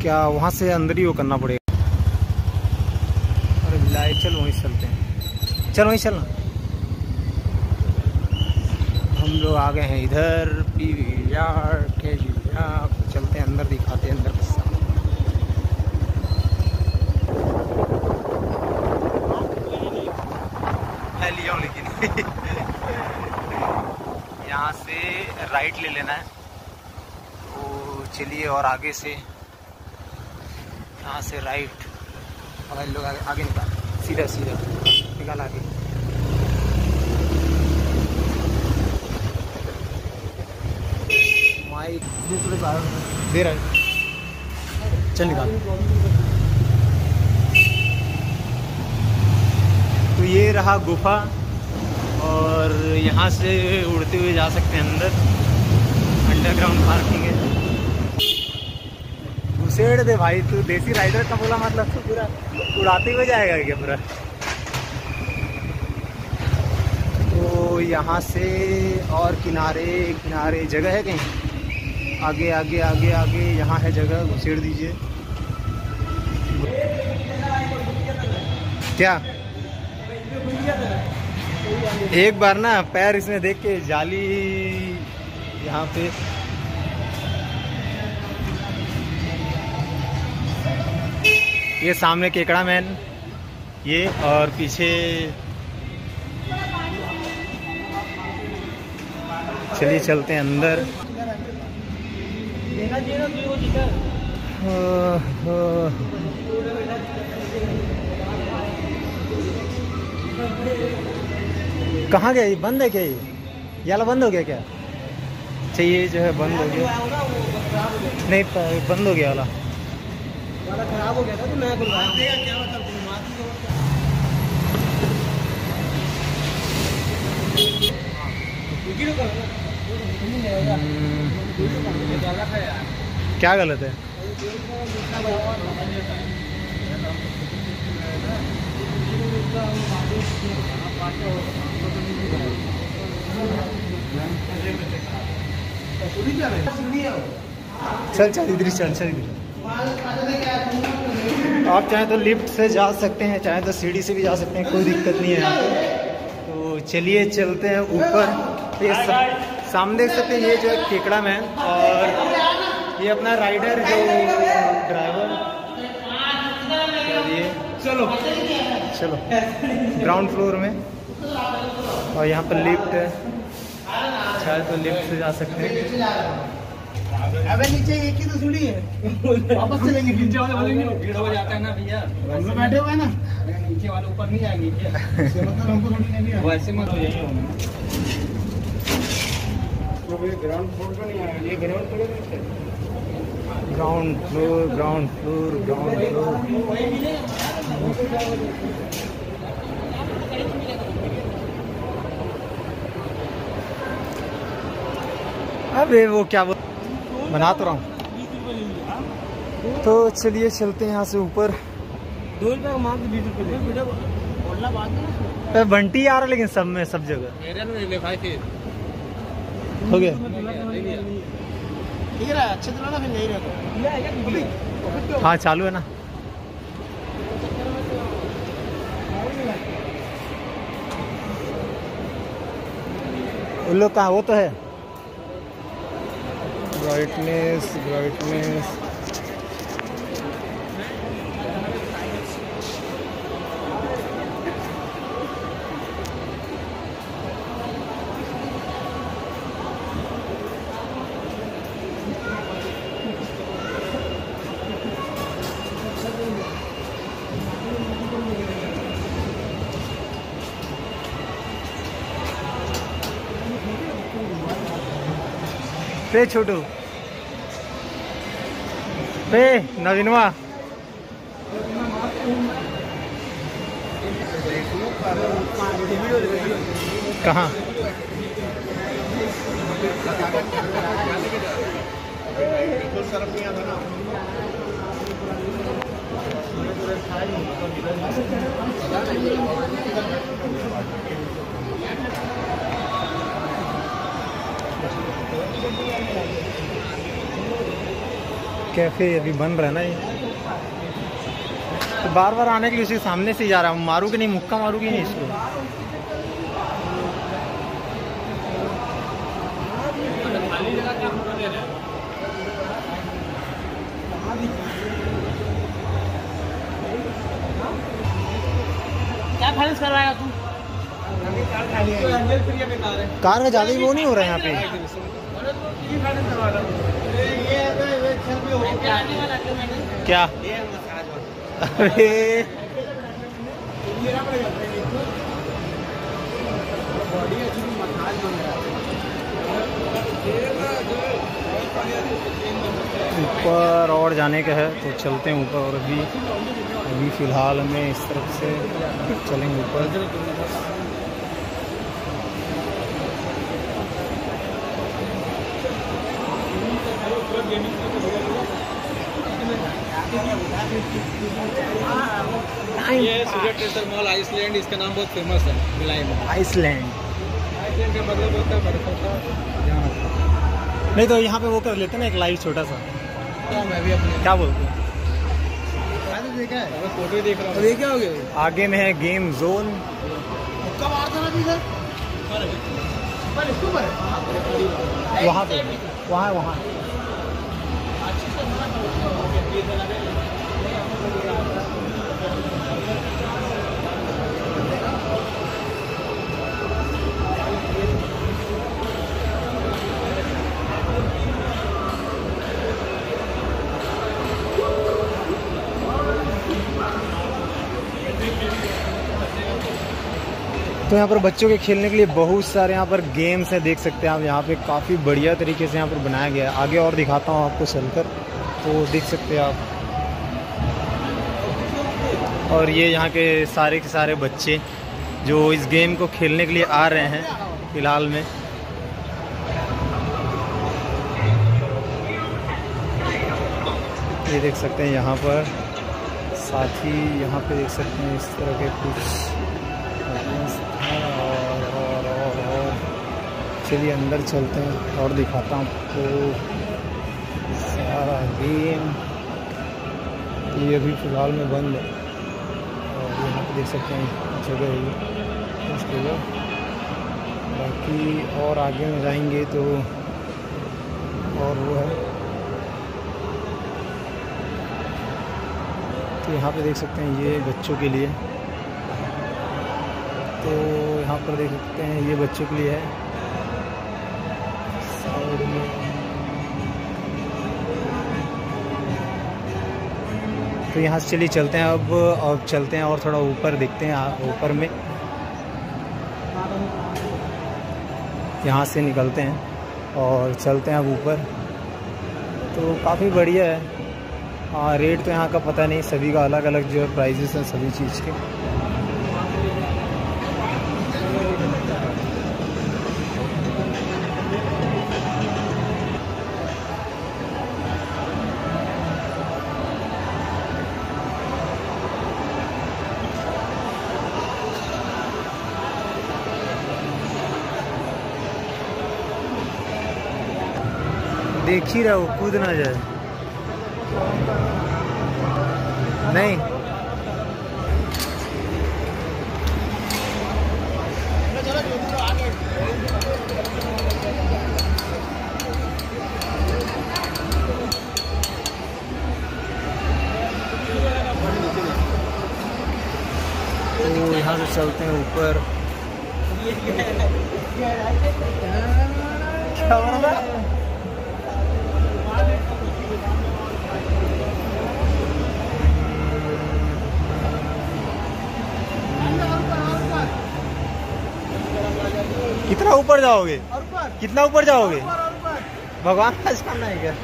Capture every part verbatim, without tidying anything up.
क्या वहाँ से अंदर ही वो करना पड़ेगा? अरे लाइट, चल वहीं चलते हैं, चल वहीं चलना। हम लोग आ गए हैं इधर पी वी आर के जी, चलते हैं अंदर, दिखाते हैं अंदर का। मैं लिया हूँ लेकिन यहाँ से राइट ले लेना है। तो चलिए, और आगे से यहाँ से राइट, और लोग आगे, आगे निकाल, सीधा सीधा निकाल आगे। माइक दे रहा है, चल निकाल। तो ये रहा गुफा, और यहाँ से उड़ते हुए जा सकते हैं अंदर। अंडरग्राउंड पार्किंग है। घुसेड़ दे भाई, तू देसी राइडर का बोला मतलब तो पूरा उड़ाते हुए जाएगा क्या पूरा? तो यहाँ से और किनारे किनारे जगह है कहीं? आगे आगे आगे आगे यहाँ है जगह, घुसेड़ दीजिए। क्या एक बार ना पैर इसमें देख के, जाली यहाँ पे। ये सामने केकड़ा मैन, ये, और पीछे चलिए चलते हैं अंदर। कहाँ गया ये? बंद है क्या ये? ये वाला बंद हो गया क्या? अच्छा, ये जो है बंद हो गया। नहीं, बंद हो गया वाला, वाला खराब हो गया था तो नया खुलवाया। क्या मतलब क्या गलत है? चल चल इधर चल चल इधर। आप चाहें तो लिफ्ट से जा सकते हैं, चाहे तो सीढ़ी से भी जा सकते हैं, कोई दिक्कत नहीं है यहाँ पे। तो चलिए चलते हैं ऊपर। ये सा, सामने देख सकते हैं, ये जो है केकड़ा मैन, और ये अपना राइडर जो ड्राइवर। ये चलो चलो ग्राउंड फ्लोर में, और यहाँ पर लिफ्ट है, शायद तो लिफ्ट से जा सकते हैं। अबे नीचे एक ही तो सीढ़ी है, वापस चलेंगे। नीचे वाले बोलेंगे भीड़ हो जाता है ना भैया, हम लोग बैठे हुए हैं ना, नीचे वाले ऊपर नहीं जाएंगे क्या? मतलब हमको थोड़ी नहीं, वैसे मत हो जाइए। ग्राउंड फ्लोर पर नहीं आएगा, ये ग्राउंड फ्लोर है। Ground floor ground floor ground floor. अबे वो क्या वो बना तो रहा हूँ। तो चलिए चलते हैं यहाँ से ऊपर। दो रुपये मांग के बीस रुपये बोलना बात है। बंटी आ रहा लेकिन सब में, सब जगह हो गया। ठीक है, अच्छा चला ना, फिर नहीं रहता। हाँ चालू है ना। उन लोग कहाँ? वो तो है ब्राइटनेस ब्राइटनेस। पे छोटू पे नवीनवा कहाँ? कैफे अभी बन रहा है ना ये, तो बार बार आने के लिए उसके सामने से ही जा रहा हूँ। मारूंगी नहीं, मुक्का मारूंगी नहीं इसको। क्या फाइनेंस करवाएगा तू? कार का ज़्यादा ही वो नहीं हो रहा है यहाँ पे। क्या? अरे ऊपर और जाने का है तो चलते हैं ऊपर। और अभी अभी फ़िलहाल हमें इस तरफ से चलेंगे ऊपर। ये सूर्य ट्रेजर मॉल आइसलैंड, इसका नाम बहुत फेमस है भिलाई में। आइसलैंड आइसलैंड का मतलब होता है बर्फ का। नहीं तो यहाँ पे वो कर लेते हैं ना एक लाइव छोटा सा। मैं भी अपने क्या बोलते हैं? देखा है, फोटो ही देख रहा हूँ। क्या हो गया? आगे में है गेम जोन। वहाँ पे वहाँ वहाँ तो यहाँ पर बच्चों के खेलने के लिए बहुत सारे यहाँ पर गेम्स हैं, देख सकते हैं आप। यहाँ पे काफ़ी बढ़िया तरीके से यहाँ पर बनाया गया है। आगे और दिखाता हूँ आपको चलकर, तो देख सकते हैं आप। और ये यहाँ के सारे के सारे बच्चे जो इस गेम को खेलने के लिए आ रहे हैं फ़िलहाल में। ये देख सकते हैं यहाँ पर। साथ ही यहाँ पे देख सकते हैं इस तरह के कुछ और और और और चलिए अंदर चलते हैं और दिखाता हूँ आपको सारा गेम। ये अभी फ़िलहाल में बंद है। और यहाँ पे देख सकते हैं जगह है उसके लिए। बाकी और आगे में जाएंगे तो और वो है, तो यहाँ पे देख सकते हैं ये बच्चों के लिए। तो यहाँ पर देख सकते हैं ये बच्चों के लिए है साइड में। तो यहाँ से चलिए चलते हैं अब अब चलते हैं और थोड़ा ऊपर देखते हैं। ऊपर में यहाँ से निकलते हैं और चलते हैं अब ऊपर। तो काफ़ी बढ़िया है। हाँ, रेट तो यहाँ का पता नहीं, सभी का अलग अलग जो है प्राइजेस हैं सभी चीज़ के। देख ही रहा हो, कूद ना जाए। नहीं तो यहाँ से चलते हैं ऊपर। क्या हो रहा है? कितना ऊपर जाओगे? कितना ऊपर जाओगे? भगवान का सामना है क्या?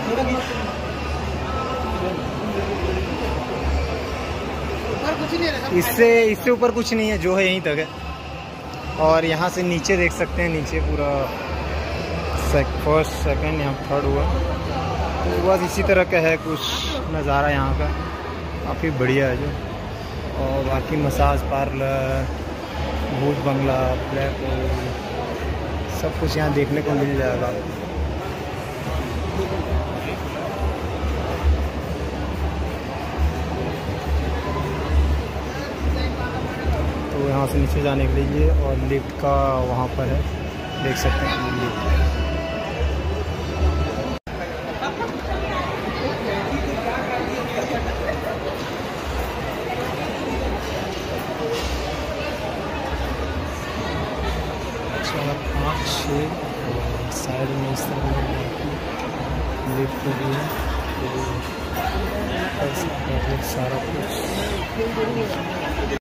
कुछ नहीं है। इससे इससे ऊपर कुछ नहीं है, जो है यहीं तक है। और यहाँ से नीचे देख सकते हैं, नीचे पूरा फर्स्ट सेकंड यहाँ थर्ड हुआ, तो बस इसी तरह का है कुछ नज़ारा यहाँ का, काफ़ी बढ़िया है जो। और बाकी मसाज पार्लर, भूत बंगला, ब्लैक होल, सब कुछ यहाँ देखने को मिल जाएगा। तो यहाँ से नीचे जाने के लिए और लिफ्ट का वहाँ पर है, देख सकते हैं लिफ्ट। चार पाँच छः साइड में इस तरह लिफ्ट भी है, तो सारा कुछ